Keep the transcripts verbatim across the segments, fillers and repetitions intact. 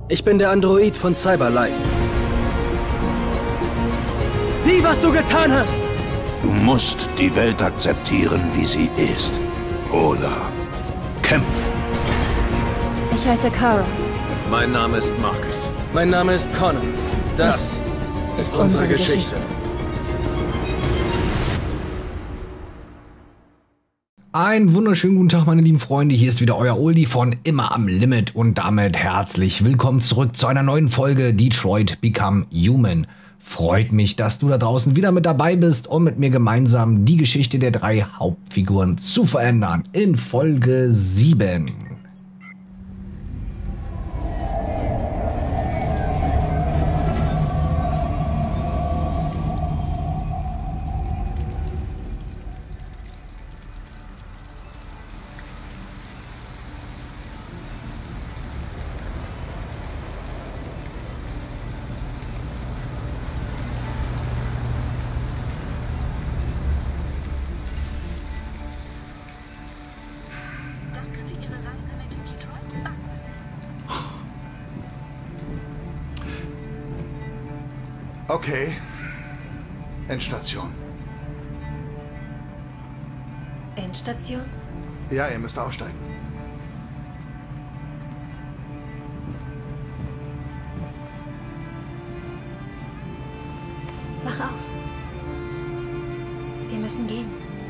Ich bin der Android von Cyberlife. Sieh, was du getan hast! Du musst die Welt akzeptieren, wie sie ist. Oder kämpfen. Ich heiße Kara. Mein Name ist Marcus. Mein Name ist Connor. Das ist ist unsere unsere Geschichte. Geschichte. Einen wunderschönen guten Tag, meine lieben Freunde. Hier ist wieder euer Oldie von Immer am Limit und damit herzlich willkommen zurück zu einer neuen Folge Detroit Become Human. Freut mich, dass du da draußen wieder mit dabei bist, um mit mir gemeinsam die Geschichte der drei Hauptfiguren zu verändern. In Folge sieben. Okay. Endstation. Endstation? Ja, ihr müsst aussteigen. Wach auf. Wir müssen gehen.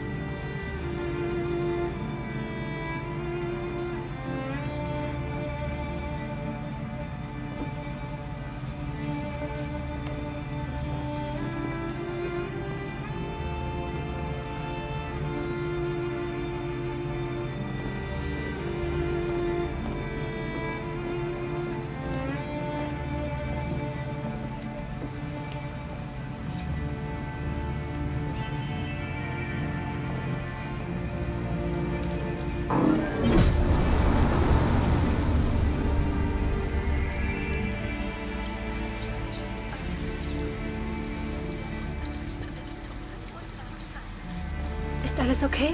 Ist alles okay?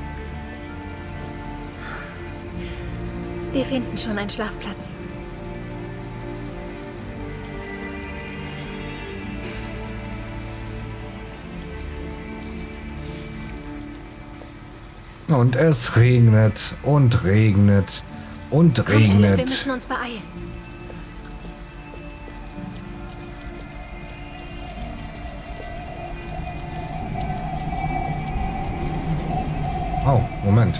Wir finden schon einen Schlafplatz. Und es regnet und regnet und Komm, Alice, wir regnet. müssen uns beeilen. Oh, Moment.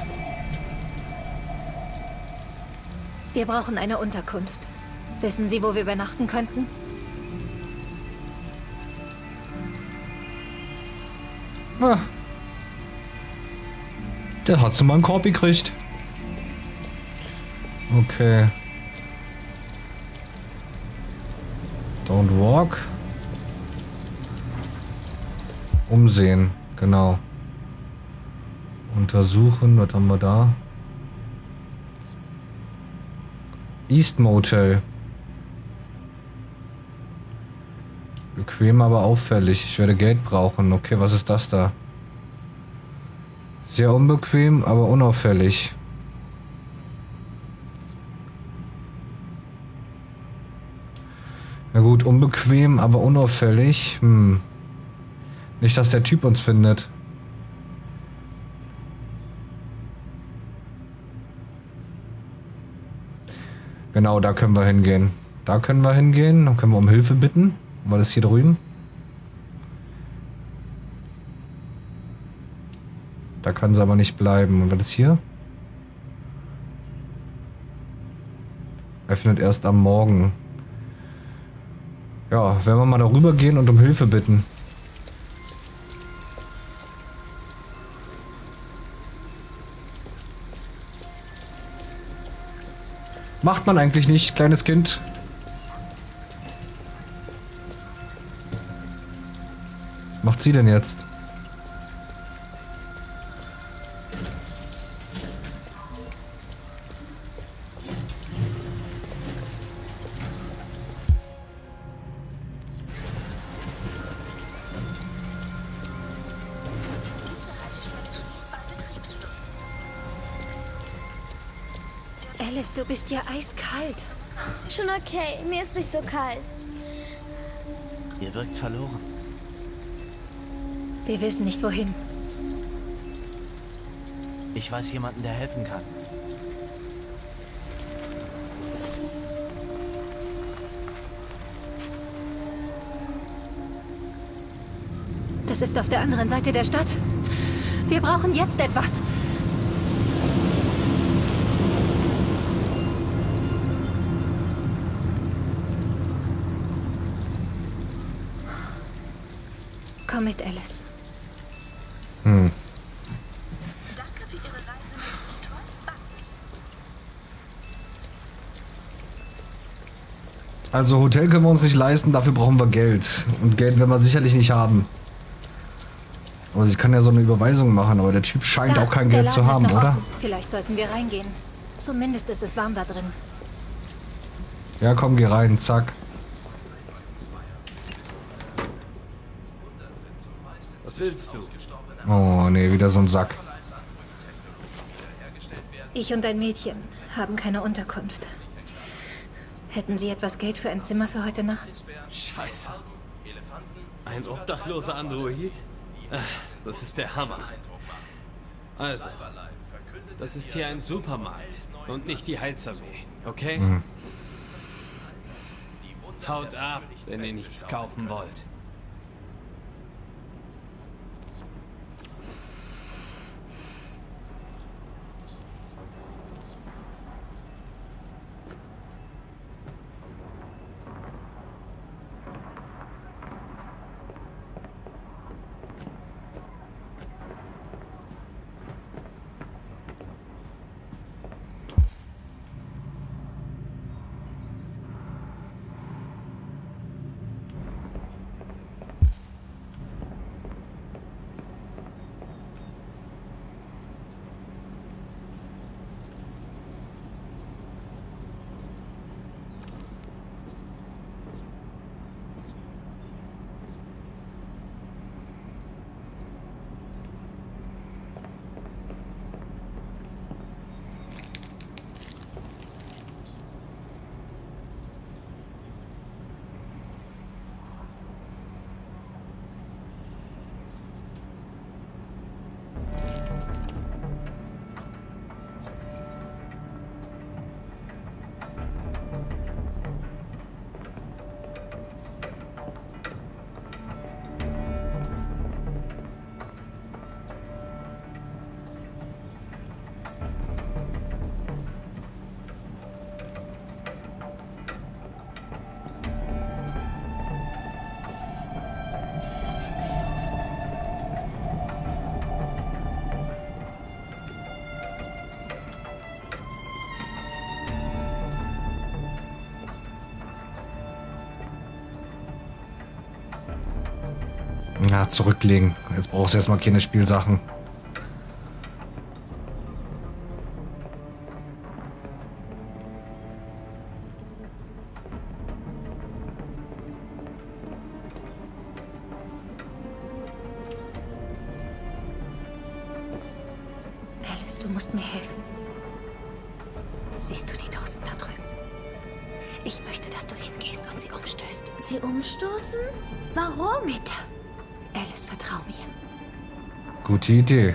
Wir brauchen eine Unterkunft. Wissen Sie, wo wir übernachten könnten? Ah. Der hat so mal einen Korb gekriegt. Okay. Don't walk. Umsehen, genau. Untersuchen, was haben wir da? East Motel. Bequem, aber auffällig. Ich werde Geld brauchen. Okay, was ist das da? Sehr unbequem, aber unauffällig. Na gut, unbequem, aber unauffällig. Hm. Nicht, dass der Typ uns findet. Genau, da können wir hingehen. Da können wir hingehen. Dann können wir um Hilfe bitten. War das hier drüben? Da kann sie aber nicht bleiben. Und was ist hier? Öffnet erst am Morgen. Ja, werden wir mal darüber gehen und um Hilfe bitten. Macht man eigentlich nicht, kleines Kind. Was macht sie denn jetzt? Alice, du bist ja eiskalt. Schon okay, mir ist nicht so kalt. Ihr wirkt verloren. Wir wissen nicht, wohin. Ich weiß jemanden, der helfen kann. Das ist auf der anderen Seite der Stadt. Wir brauchen jetzt etwas. Komm mit, Alice. Hm. Danke für Ihre Reise mit Detroit Buses. Also Hotel können wir uns nicht leisten, dafür brauchen wir Geld. Und Geld werden wir sicherlich nicht haben. Aber ich kann ja so eine Überweisung machen, aber der Typ scheint Da, auch kein der Geld zu Laden ist haben, noch oder? offen. Vielleicht sollten wir reingehen. Zumindest ist es warm da drin. Ja, komm, geh rein, zack. Was willst du? Oh, nee, wieder so ein Sack. Ich und ein Mädchen haben keine Unterkunft. Hätten Sie etwas Geld für ein Zimmer für heute Nacht? Scheiße. Ein obdachloser Android? Ach, das ist der Hammer. Also, das ist hier ein Supermarkt und nicht die Heilsarmee, okay? Mhm. Haut ab, wenn ihr nichts kaufen wollt. Ja, zurücklegen. Jetzt brauchst du erstmal keine Spielsachen. Alice, du musst mir helfen. Siehst du die Dosen da drüben? Ich möchte, dass du hingehst und sie umstößt. Sie umstoßen? Warum? Bitte. Alice, vertrau mir. Gute Idee.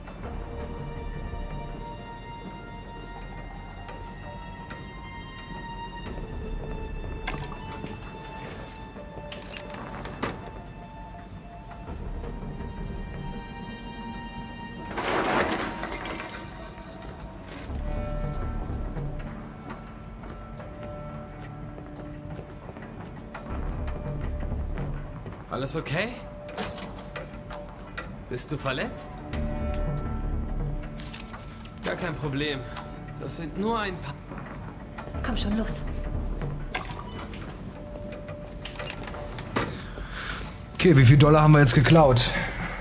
Alles okay? Bist du verletzt? Gar kein Problem. Das sind nur ein paar... Komm schon, los. Okay, wie viel Dollar haben wir jetzt geklaut?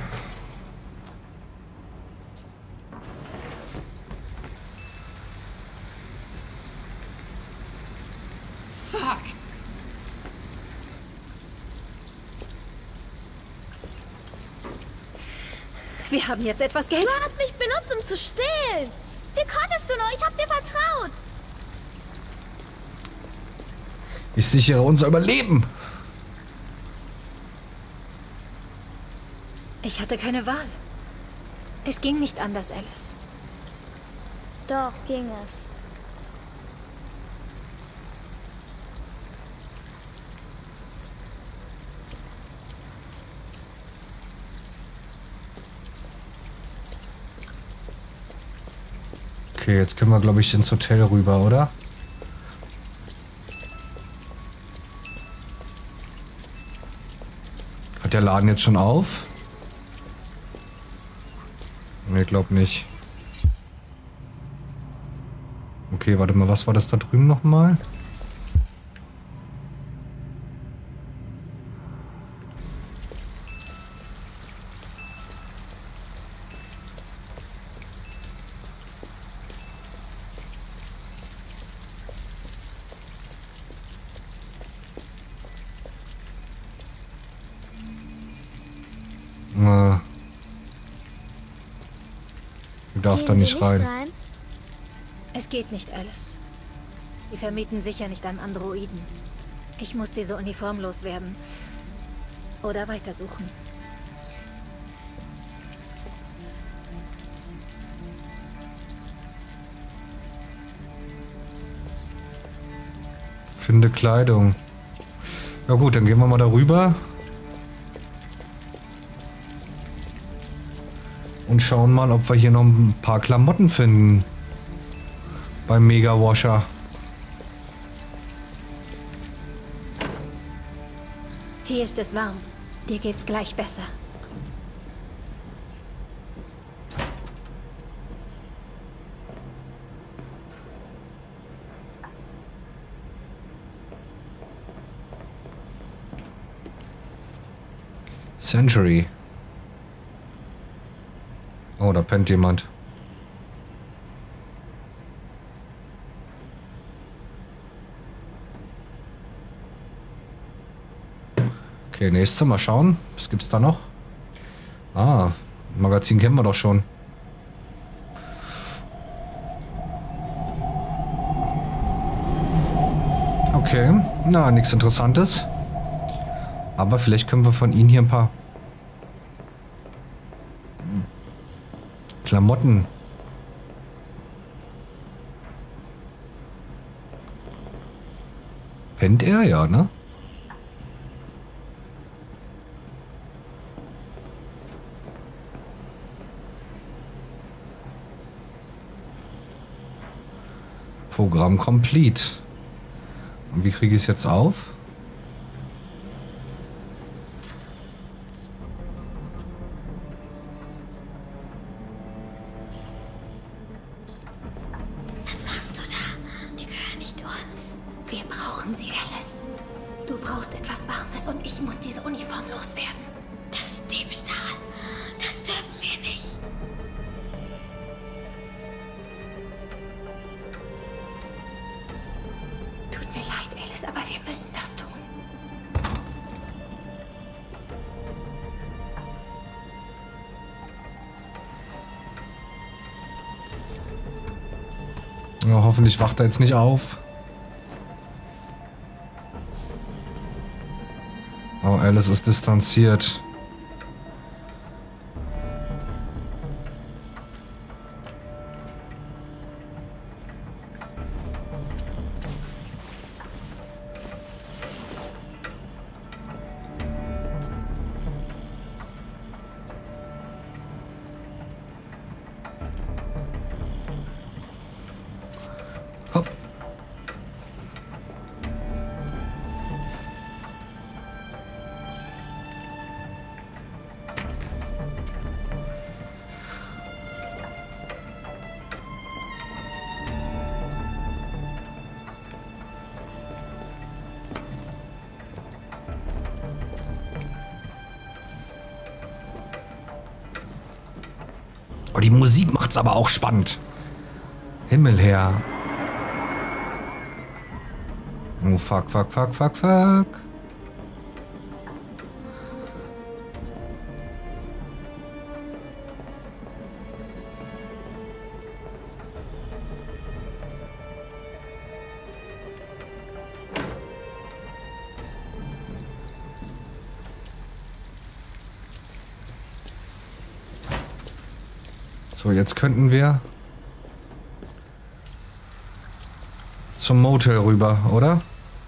Fuck! Wir haben jetzt etwas Geld. Du hast mich benutzt, um zu stehlen. Wie konntest du nur? Ich hab dir vertraut. Ich sichere unser Überleben. Ich hatte keine Wahl. Es ging nicht anders, Alice. Doch, ging es. Okay, jetzt können wir, glaube ich, ins Hotel rüber, oder? Hat der Laden jetzt schon auf? Ne, glaub nicht. Okay, warte mal, was war das da drüben nochmal? Na. Du darfst da nicht rein. Es geht nicht, Alice. Die vermieten sicher nicht an Androiden. Ich muss diese Uniform loswerden. Oder weitersuchen. Finde Kleidung. Ja gut, dann gehen wir mal darüber. Und schauen mal, ob wir hier noch ein paar Klamotten finden. Beim Mega Washer. Hier ist es warm. Dir geht's gleich besser. Century. Oh, da pennt jemand. Okay, nächste, mal schauen. Was gibt's da noch? Ah, Magazin kennen wir doch schon. Okay, na, nichts Interessantes. Aber vielleicht können wir von Ihnen hier ein paar Klamotten. Pennt er? Ja, ne? Programm complete. Und wie kriege ich es jetzt auf? Ja, hoffentlich wacht er jetzt nicht auf. Oh, Alice ist distanziert. Hopp. Oh, die Musik macht's aber auch spannend. Himmel her. Oh, fuck, fuck, fuck, fuck, fuck. So, jetzt könnten wir zum Motel rüber, oder?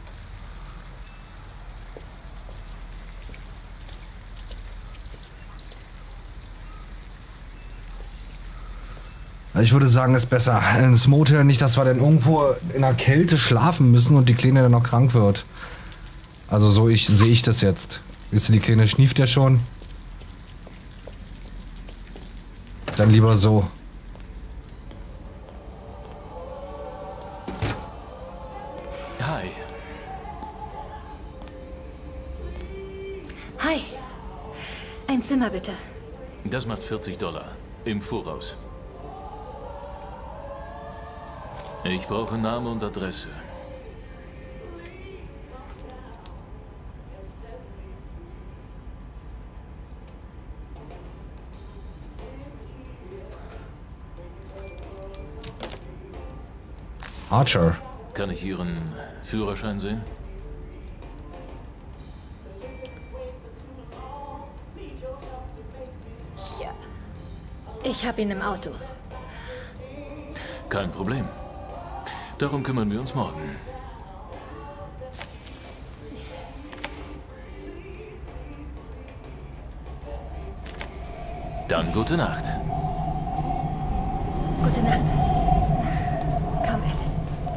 Ich würde sagen, es ist besser ins Motel, nicht, dass wir dann irgendwo in der Kälte schlafen müssen und die Kleine dann noch krank wird. Also so ich, sehe ich das jetzt. Wisst ihr, die Kleine schnieft ja schon. Dann lieber so. Hi. Hi. Ein Zimmer bitte. Das macht vierzig Dollar. Im Voraus. Ich brauche Name und Adresse. Archer. Kann ich Ihren Führerschein sehen? Ja. Ich habe ihn im Auto. Kein Problem. Darum kümmern wir uns morgen. Dann gute Nacht. Gute Nacht. Komm, Alice.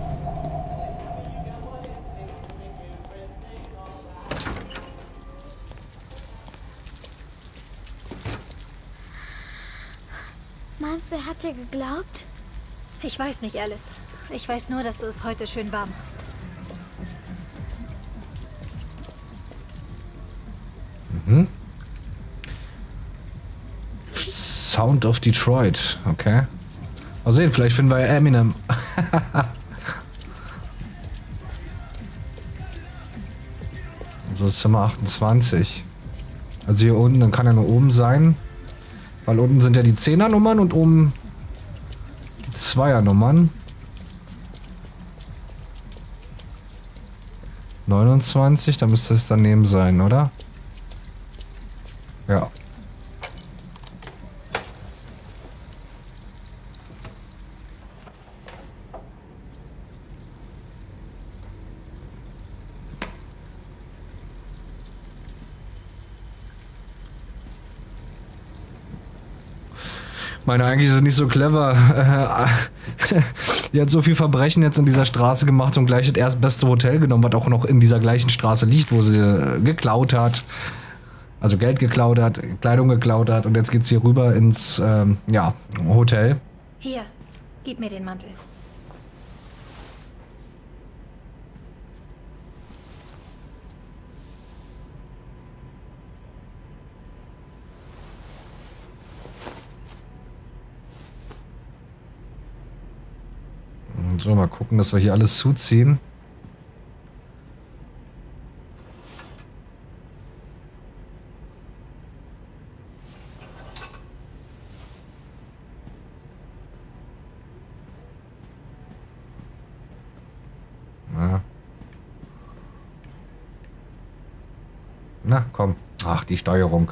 Meinst du, er hat dir geglaubt? Ich weiß nicht, Alice. Ich weiß nur, dass du es heute schön warm hast. Mhm. Sound of Detroit, okay. Mal sehen, vielleicht finden wir ja Eminem. So, Zimmer achtundzwanzig. Also hier unten, dann kann er nur oben sein. Weil unten sind ja die Zehnernummern und oben die Zweiernummern. neunundzwanzig, da müsste es daneben sein, oder? Ja. Ich meine, eigentlich ist es nicht so clever. Die hat so viel Verbrechen jetzt in dieser Straße gemacht und gleich das erstbeste Hotel genommen, was auch noch in dieser gleichen Straße liegt, wo sie äh, geklaut hat. Also Geld geklaut hat, Kleidung geklaut hat und jetzt geht's hier rüber ins, ähm, ja, Hotel. Hier, gib mir den Mantel. So, mal gucken, dass wir hier alles zuziehen. Na. Na, komm. Ach, die Steuerung.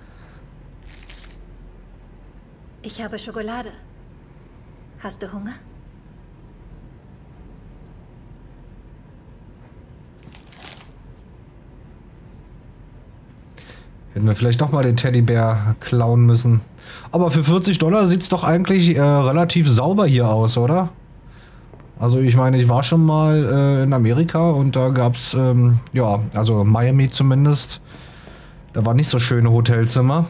Ich habe Schokolade. Hast du Hunger? Hätten wir vielleicht doch mal den Teddybär klauen müssen. Aber für vierzig Dollar sieht es doch eigentlich äh, relativ sauber hier aus, oder? Also ich meine, ich war schon mal äh, in Amerika und da gab es, ähm, ja, also Miami zumindest. Da waren nicht so schöne Hotelzimmer.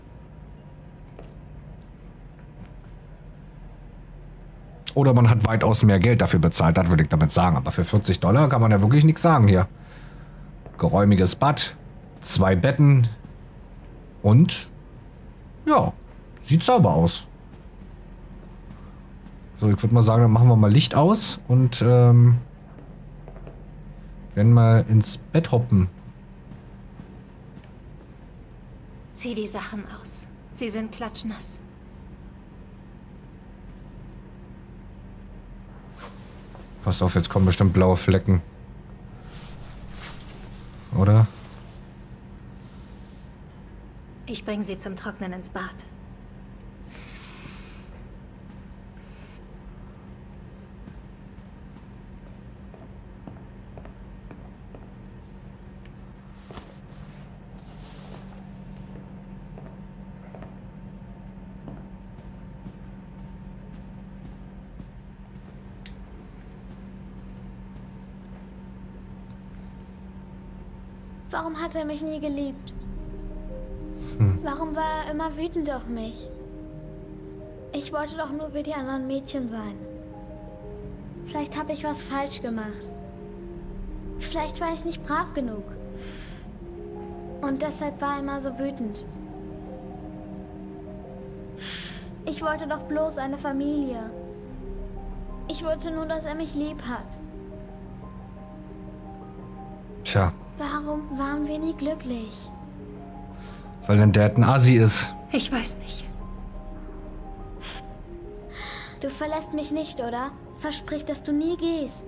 Oder man hat weitaus mehr Geld dafür bezahlt, das würde ich damit sagen. Aber für vierzig Dollar kann man ja wirklich nichts sagen hier. Geräumiges Bad, zwei Betten und ja, sieht sauber aus. So, ich würde mal sagen, dann machen wir mal Licht aus und ähm, werden mal ins Bett hoppen. Zieh die Sachen aus. Sie sind klatschnass. Pass auf, jetzt kommen bestimmt blaue Flecken. Oder? Ich bringe sie zum Trocknen ins Bad. Warum hat er mich nie geliebt? Hm. Warum war er immer wütend auf mich? Ich wollte doch nur wie die anderen Mädchen sein. Vielleicht habe ich was falsch gemacht. Vielleicht war ich nicht brav genug. Und deshalb war er immer so wütend. Ich wollte doch bloß eine Familie. Ich wollte nur, dass er mich lieb hat. Tja. Warum waren wir nie glücklich? Weil dein Dad ein Assi ist. Ich weiß nicht. Du verlässt mich nicht, oder? Versprich, dass du nie gehst.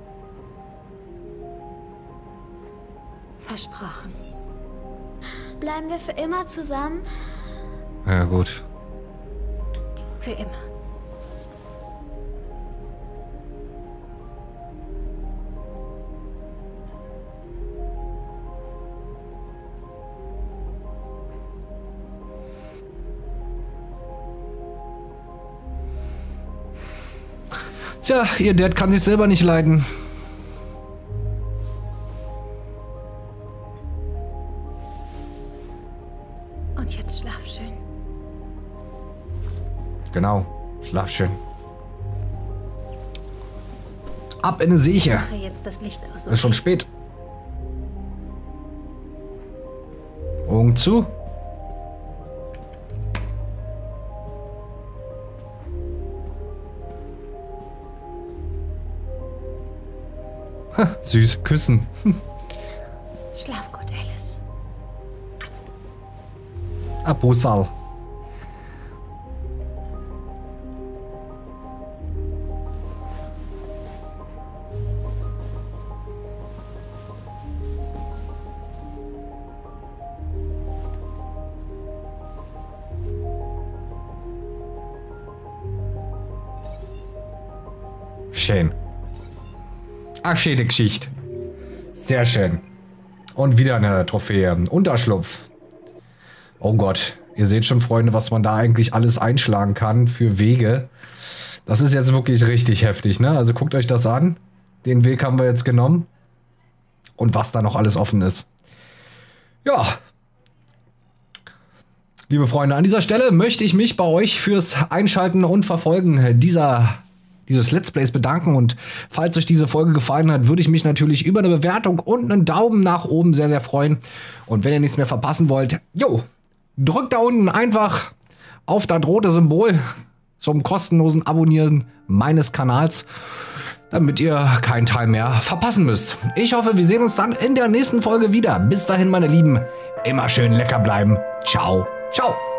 Versprochen. Bleiben wir für immer zusammen? Ja, gut. Für immer. Tja, ihr Dad kann sich selber nicht leiden. Und jetzt schlaf schön. Genau, schlaf schön. Ab in eine Sieche. Ich mache jetzt das Licht aus. Ist schon spät. Augen zu. Ha, süß, küssen. Schlaf gut, Alice. Abusal. Schön. Ach, schöne Geschichte. Sehr schön. Und wieder eine Trophäe. Unterschlupf. Oh Gott. Ihr seht schon, Freunde, was man da eigentlich alles einschlagen kann für Wege. Das ist jetzt wirklich richtig heftig, ne? Also guckt euch das an. Den Weg haben wir jetzt genommen. Und was da noch alles offen ist. Ja. Liebe Freunde, an dieser Stelle möchte ich mich bei euch fürs Einschalten und Verfolgen dieser dieses Let's Plays bedanken, und falls euch diese Folge gefallen hat, würde ich mich natürlich über eine Bewertung und einen Daumen nach oben sehr, sehr freuen. Und wenn ihr nichts mehr verpassen wollt, jo, drückt da unten einfach auf das rote Symbol zum kostenlosen Abonnieren meines Kanals, damit ihr keinen Teil mehr verpassen müsst. Ich hoffe, wir sehen uns dann in der nächsten Folge wieder. Bis dahin, meine Lieben, immer schön lecker bleiben. Ciao, ciao.